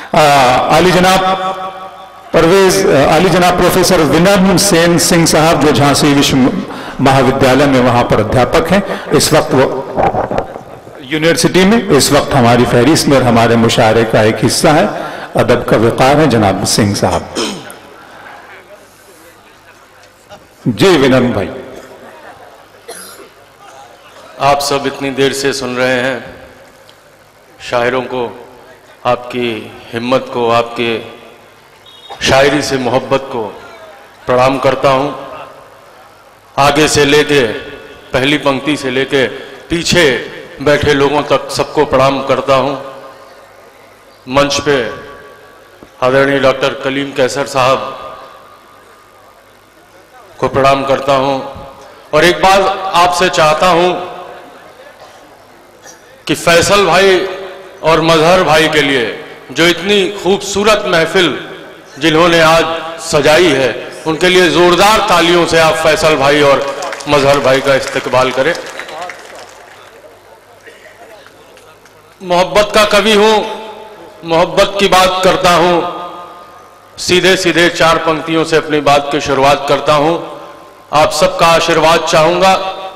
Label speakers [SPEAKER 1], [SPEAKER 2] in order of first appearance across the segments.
[SPEAKER 1] आली जनाब प्रोफेसर विनम्र सेन सिंह साहब जो झांसी विश्व महाविद्यालय में वहां पर अध्यापक हैं, इस वक्त वो यूनिवर्सिटी में इस वक्त हमारी फहरिस्त में और हमारे मुशायरे का एक हिस्सा है, अदब का विकार है जनाब सिंह साहब। जी विनम्र भाई,
[SPEAKER 2] आप सब इतनी देर से सुन रहे हैं, शायरों को, आपकी हिम्मत को, आपके शायरी से मोहब्बत को प्रणाम करता हूं। आगे से लेके पहली पंक्ति से लेके पीछे बैठे लोगों तक सबको प्रणाम करता हूं। मंच पे आदरणीय डॉक्टर कलीम कैसर साहब को प्रणाम करता हूं। और एक बात आपसे चाहता हूं कि फैसल भाई और मजहर भाई के लिए जो इतनी खूबसूरत महफिल जिन्होंने आज सजाई है, उनके लिए जोरदार तालियों से आप फैसल भाई और मजहर भाई का इस्तकबाल करें। मोहब्बत का कवि हूं, मोहब्बत की बात करता हूं, सीधे सीधे 4 पंक्तियों से अपनी बात की शुरुआत करता हूं। आप सबका आशीर्वाद चाहूंगा।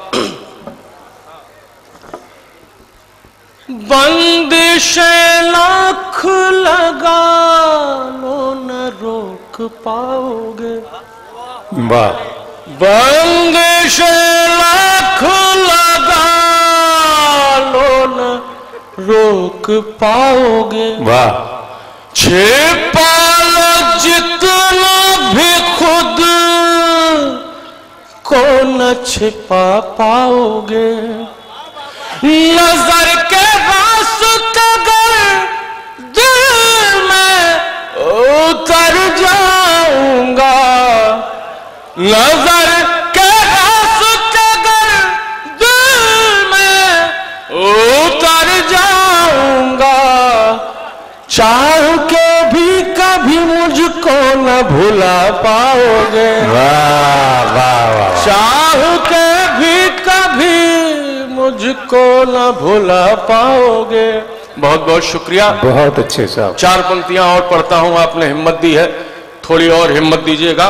[SPEAKER 2] बंदिशें लाख लगा लो न रोक पाओगे,
[SPEAKER 1] वाह।
[SPEAKER 2] बंदिशें लाख लगा लो न रोक पाओगे,
[SPEAKER 1] वाह।
[SPEAKER 2] छिपा लो जितना भी खुद को न छिपा पाओगे। नजर के रास्ते अगर दिल में उतर जाऊंगा, नजर के रास्ते अगर दिल में उतर जाऊंगा, चाह के भी कभी मुझको न भुला पाओगे।
[SPEAKER 1] वाह वाह वाह।
[SPEAKER 2] चाह के भी कभी मुझको न भुला पाओगे। बहुत बहुत शुक्रिया,
[SPEAKER 1] बहुत अच्छे साहब।
[SPEAKER 2] 4 पंक्तियां और पढ़ता हूं, आपने हिम्मत दी है, थोड़ी और हिम्मत दीजिएगा।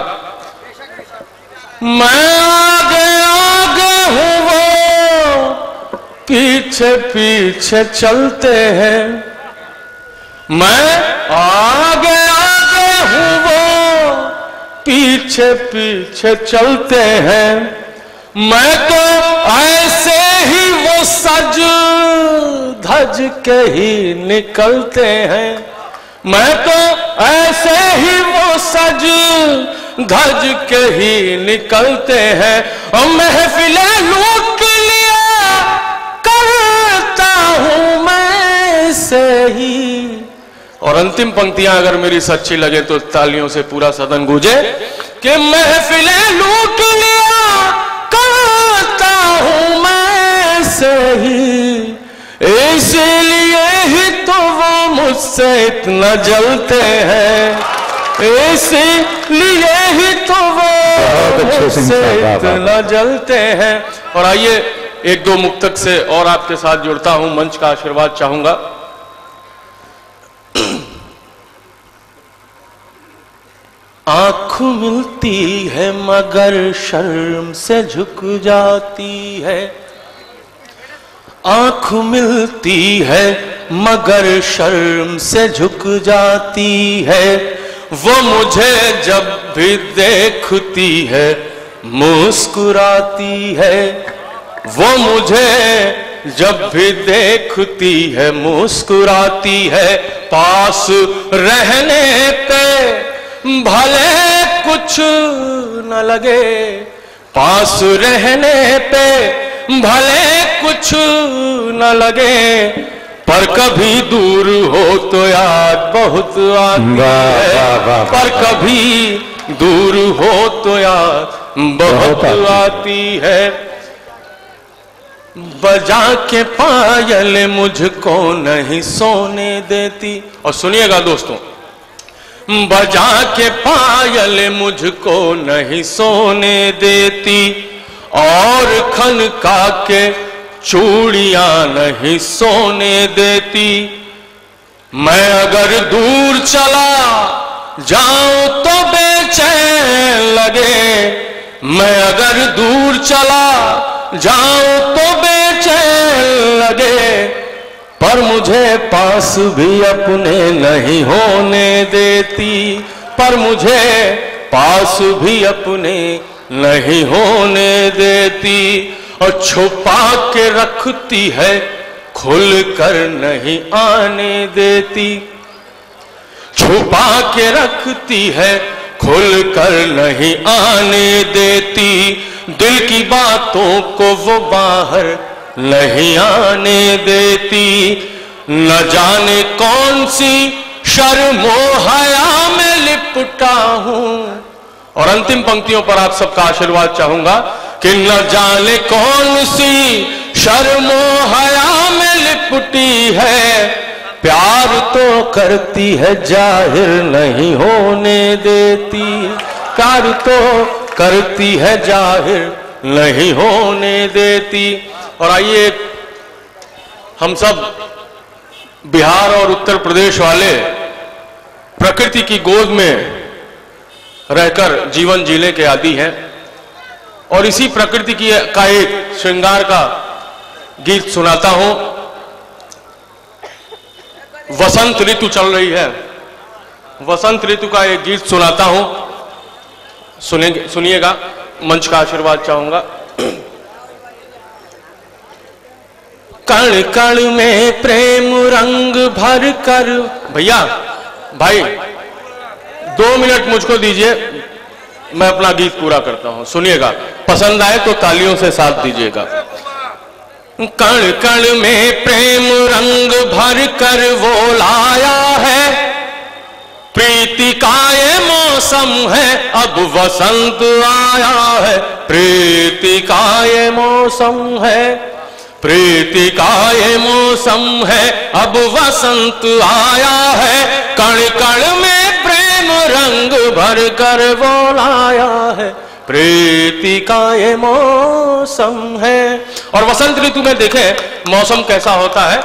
[SPEAKER 2] मैं आगे आगे हूं, वो पीछे पीछे चलते हैं। मैं आगे आगे हूं, वो पीछे पीछे चलते हैं। मैं तो ऐसे ही वो सज धज के ही निकलते हैं। मैं तो ऐसे ही वो सज धज के ही निकलते हैं। और महफिले लूट लिया करता हूं मैं से ही। और अंतिम पंक्तियां अगर मेरी सच्ची लगे तो तालियों से पूरा सदन गूंजे कि महफिले लूट लिया करता हूं मैं से ही, इसलिए ही तो वो मुझसे इतना जलते हैं, इसलिए ही तो वो मुझसे इतना जलते हैं। और आइए 1-2 मुक्तक से और आपके साथ जुड़ता हूं, मंच का आशीर्वाद चाहूंगा। आंख मिलती है मगर शर्म से झुक जाती है। आंख मिलती है मगर शर्म से झुक जाती है। वो मुझे जब भी देखती है मुस्कुराती है। वो मुझे जब भी देखती है मुस्कुराती है। पास रहने पे भले कुछ न लगे, पास रहने पे भले कुछ न लगे, पर कभी दूर हो तो याद बहुत आती है। पर कभी दूर हो तो याद बहुत आती है। बजा के पायल मुझको नहीं सोने देती। और सुनिएगा दोस्तों, बजा के पायल मुझको नहीं सोने देती, और खनका के चूड़ियां नहीं सोने देती। मैं अगर दूर चला जाऊं तो बेचैन लगे, मैं अगर दूर चला जाऊं तो बेचैन लगे, पर मुझे पास भी अपने नहीं होने देती, पर मुझे पास भी अपने नहीं होने देती, और छुपा के रखती है खुल कर नहीं आने देती, छुपा के रखती है खुल कर नहीं आने देती, दिल की बातों को वो बाहर नहीं आने देती, न जाने कौन सी शर्मो हया में लिपटा हूं। और अंतिम पंक्तियों पर आप सबका आशीर्वाद चाहूंगा कि न जाने कौन सी शर्मो हया में लिपटी है, प्यार तो करती है जाहिर नहीं होने देती, प्यार तो करती है जाहिर नहीं होने देती। और आइए हम सब बिहार और उत्तर प्रदेश वाले प्रकृति की गोद में रहकर जीवन जीने के आदी हैं, और इसी प्रकृति की का एक श्रृंगार का गीत सुनाता हूं। वसंत ऋतु चल रही है, वसंत ऋतु का एक गीत सुनाता हूं, सुनिएगा, मंच का आशीर्वाद चाहूंगा। कण कण में प्रेम रंग भर कर, भैया भाई 2 मिनट मुझको दीजिए, मैं अपना गीत पूरा करता हूं, सुनिएगा, पसंद आए तो तालियों से साथ दीजिएगा। कण कण में प्रेम रंग भर कर वो लाया है, प्रीति का ये मौसम है अब वसंत आया है, प्रीति का ये मौसम है, प्रीति का ये मौसम है अब वसंत आया है, कण कण में प्रेम रंग भर कर वो लाया है, प्रीति का ये मौसम है। और वसंत ऋतु में देखें मौसम कैसा होता है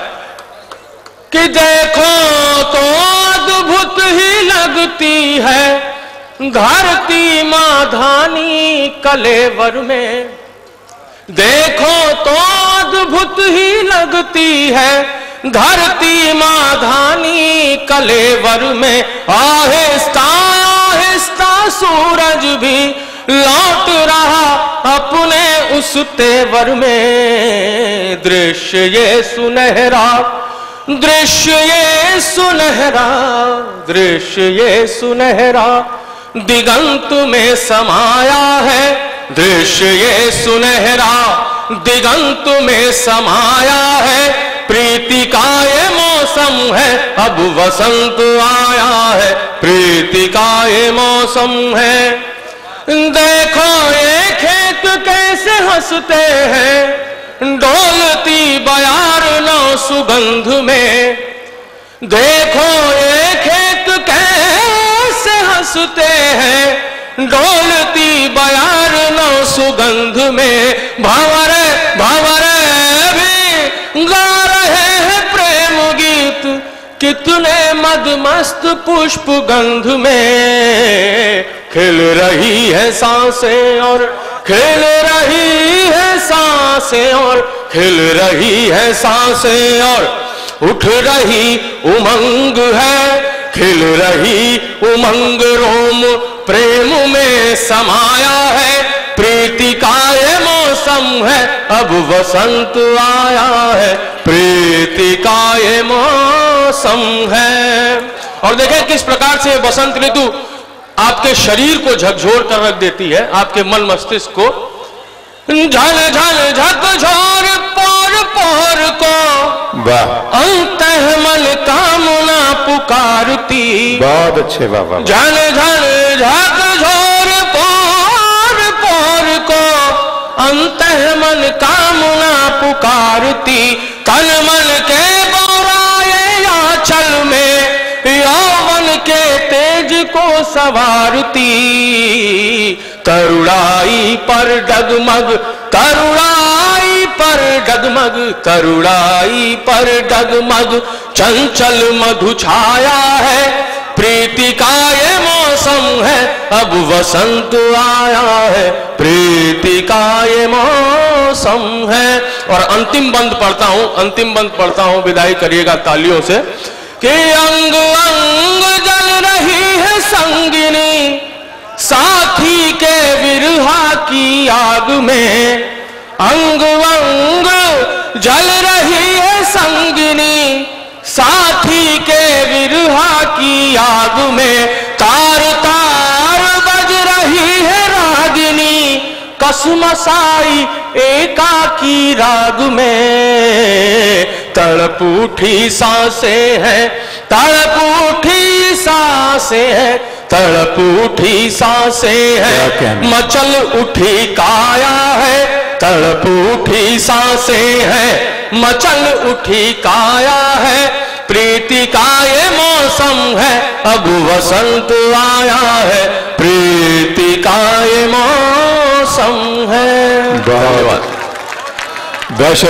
[SPEAKER 2] कि देखो तो अद्भुत ही लगती है धरती माँ धानी कलेवर में, देखो तो अद्भुत ही लगती है धरती माँ धानी कलेवर में, आहिस्ता आहिस्ता सूरज भी लौट रहा अपने उस तेवर में, दृश्य ये सुनहरा, दृश्य ये सुनहरा, दृश्य ये सुनहरा दिगंत में समाया है, दृश्य ये सुनहरा दिगंत में समाया है, प्रीति का ये मौसम है अब वसंत आया है, प्रीति का ये मौसम है। देखो ये खेत कैसे हंसते हैं डोलती बयार नौ सुगंध में, देखो ये खेत कैसे हंसते हैं डोलती बयार नौ सुगंध में, भंवरे भंवरे भी गा रहे हैं प्रेम गीत कितने मदमस्त पुष्प गंध में, खिल रही है सांसें और खिल रही है सांसें और खिल रही है सांसें, और उठ रही उमंग है, खिल रही उमंग रोम प्रेम में समाया है, प्रीति का ये मौसम है अब वसंत आया है, प्रीति का ये मौसम है। और देखें किस प्रकार से बसंत ऋतु आपके शरीर को झकझोर कर रख देती है, आपके मन मस्तिष्क को झल झल झकझोर पोर पोर को अंतःमन कामना पुकारती,
[SPEAKER 1] बहुत अच्छे बाबा,
[SPEAKER 2] झल झल झकझोर पोर पोर को अंतःमन कामना पुकारती, तन मन के बोराए आंचल में यौवन के तेज को सवारती, तरुणाई पर डगमग, तरुणाई पर डगमग, तरुणाई पर डगमग चंचल मधु छाया है। प्रीति का ये मौसम है, अब वसंत आया है। प्रीति का ये मौसम है। और अंतिम बंद पढ़ता हूं, विदाई करिएगा तालियों से कि अंग अंग जल रही है संगिनी, साथी के विरहा की आग में। अंग अंग जल रही है संगिनी, साथी के विरहा की आग में। तार तार बज रही है रागिनी, कसमसाई एकाकी राग में। तड़प उठी सांसें हैं, तड़प उठी सांसें हैं, तड़प उठी सांसें हैं, मचल उठी काया है। तड़प उठी सांसें हैं, मचल उठी काया है। प्रीति का ये मौसम है, अब वसंत आया है। प्रीति का ये मौसम है।
[SPEAKER 1] बहुत